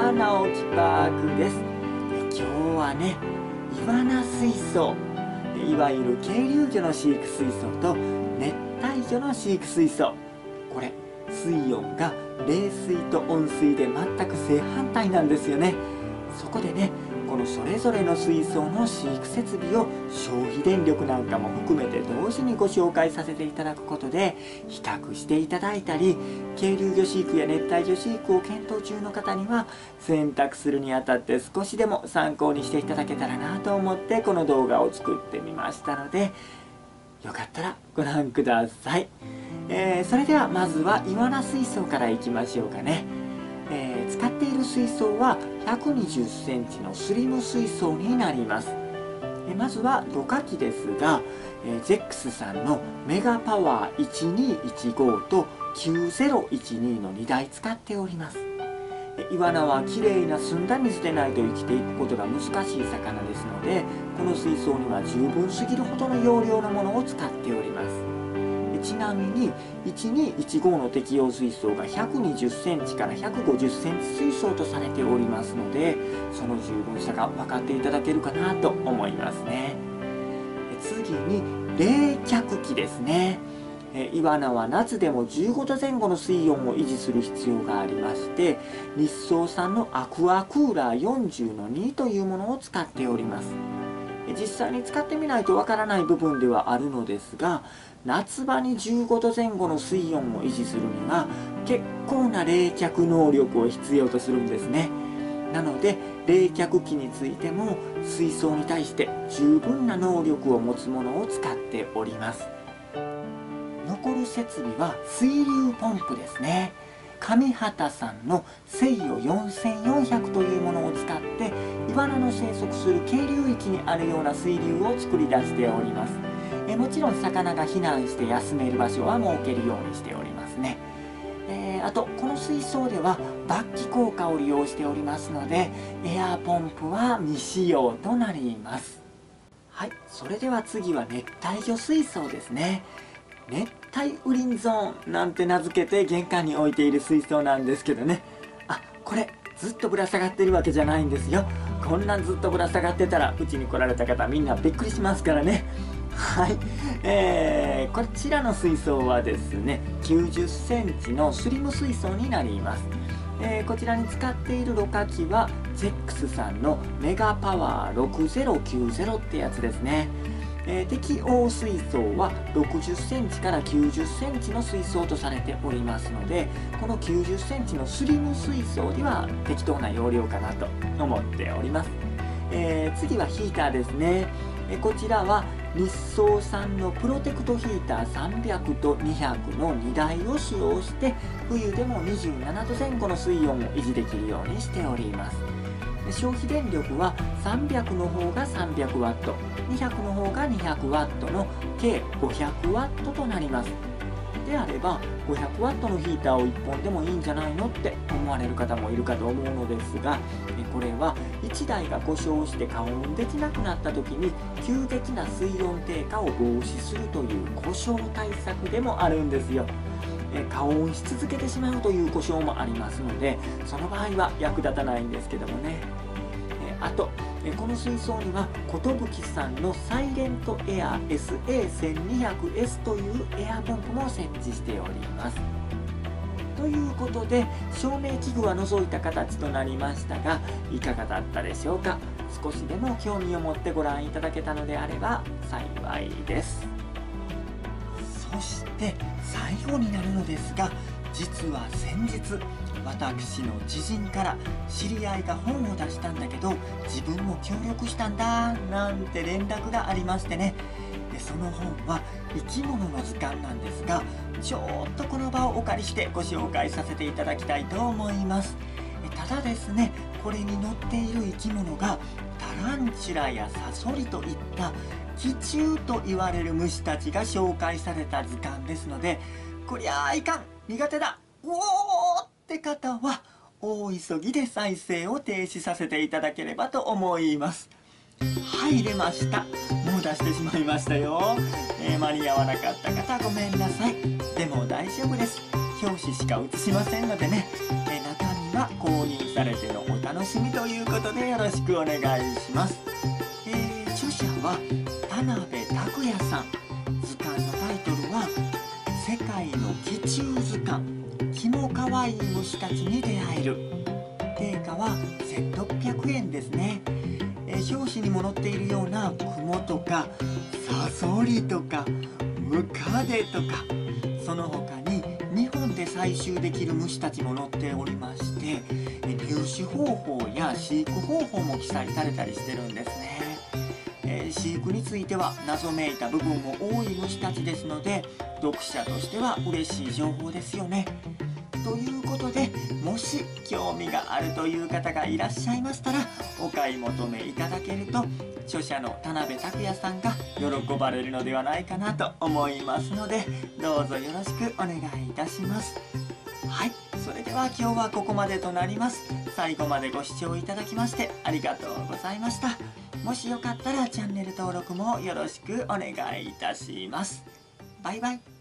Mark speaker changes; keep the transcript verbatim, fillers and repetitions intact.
Speaker 1: は直樹パークです。今日はね、イワナ水槽、いわゆる渓流魚の飼育水槽と熱帯魚の飼育水槽、これ水温が冷水と温水で全く正反対なんですよね。そこでね、このそれぞれの水槽の飼育設備を消費電力なんかも含めて同時にご紹介させていただくことで、比較していただいたり、渓流魚飼育や熱帯魚飼育を検討中の方には選択するにあたって少しでも参考にしていただけたらなと思ってこの動画を作ってみましたので、よかったらご覧ください。えー、それではまずはイワナ水槽からいきましょうかね。えー、使っている水槽はひゃくにじゅっセンチのスリム水槽になります。えー、まずはろ過器ですが、えー、ゼックスさんのメガパワーいちにいちごときゅうぜろいちにのにだい使っております。えー、イワナはきれいな澄んだ水でないと生きていくことが難しい魚ですので、この水槽には十分すぎるほどの容量のものを使っております。ちなみにいちにいちごの適用水槽がひゃくにじゅっセンチからひゃくごじゅっセンチ水槽とされておりますので、その十分さが分かっていただけるかなと思いますね。次に冷却器ですね。イワナは夏でもじゅうごどぜん後の水温を維持する必要がありまして、日総産のアクアクーラーよんじゅうのにというものを使っております。実際に使ってみないとわからない部分ではあるのですが、夏場にじゅうごどぜん後の水温を維持するには結構な冷却能力を必要とするんですね。なので冷却器についても水槽に対して十分な能力を持つものを使っております。残る設備は水流ポンプですね。上畑さんのセイヨよんせんよんひゃくというものを使ってイワナの生息する渓流域にあるような水流を作り出しております。えもちろん魚が避難して休める場所は設けるようにしておりますね。えー、あとこの水槽ではバッキ効果を利用しておりますので、エアーポンプは未使用となります。はい、それでは次は熱帯魚水槽ですね。熱帯雨林ゾーンなんて名付けて玄関に置いている水槽なんですけどね。あ、これずっとぶら下がってるわけじゃないんですよ。こんなんずっとぶら下がってたらうちに来られた方みんなびっくりしますからね。はい、えー、こちらの水槽はですねきゅうじゅっセンチのスリム水槽になります。えー、こちらに使っているろ過器はゼックスさんのメガパワーろくぜろきゅうぜろってやつですね。えー、適応水槽はろくじゅっセンチからきゅうじゅっセンチの水槽とされておりますので、このきゅうじゅっセンチのスリム水槽では適当な容量かなと思っております。えー、次はヒーターですね。えー、こちらは日総産のプロテクトヒーターさんびゃくとにひゃくのにだいを使用して冬でもにじゅうななどぜん後の水温を維持できるようにしております。消費電力はさんびゃくの方がさんびゃくワット、にひゃくの方がにひゃくワットの計ごひゃくワットとなります。であればごひゃくワットのヒーターをいっぽんでもいいんじゃないのって思われる方もいるかと思うのですが、これはいちだいが故障して加温できなくなった時に急激な水温低下を防止するという故障対策でもあるんですよ。加温し続けてしまうという故障もありますので、その場合は役立たないんですけどもね。あとこの水槽には寿さんのサイレントエア エスエーせんにひゃくエス というエアポンプも設置しております。ということで照明器具は除いた形となりましたが、いかがだったでしょうか。少しでも興味を持ってご覧いただけたのであれば幸いです。そして最後になるのですが、実は先日私の知人から知り合いが本を出したんだけど自分も協力したんだなんて連絡がありましてね。でその本は生き物の図鑑なんですが、ちょっとこの場をお借りしてご紹介させていただきたいと思います。ただですね、これに載っている生き物がタランチュラやサソリといった寄虫と言われる虫たちが紹介された図鑑ですので、こりゃあいかん、苦手だ、うおーって方は大急ぎで再生を停止させていただければと思います。入れました。もう出してしまいましたよ。えー、間に合わなかった方ごめんなさい。でも大丈夫です。表紙しか写しませんのでね。えー、中身はこう購入されてのお楽しみということでよろしくお願いします。えー、著者は田辺拓也さん。図鑑のタイトルは「世界の奇虫図鑑キモかわいい虫たちに出会える」。定価はせんろっぴゃくえんですね。えー、表紙にも載っているようなクモとかサソリとかムカデとか、その他に日本で採集できる虫たちも載っておりまして、入手方法や飼育方法も記載されたりしてるんですね。えー、飼育については謎めいた部分も多い虫たちですので、読者としては嬉しい情報ですよね。ということで、もし興味があるという方がいらっしゃいましたらお買い求めいただけると、著者の田辺拓也さんが喜ばれるのではないかなと思いますので、どうぞよろしくお願いいたします。はい、それでは今日はここまでとなります。最後までご視聴いただきましてありがとうございました。もしよかったらチャンネル登録もよろしくお願いいたします。バイバイ。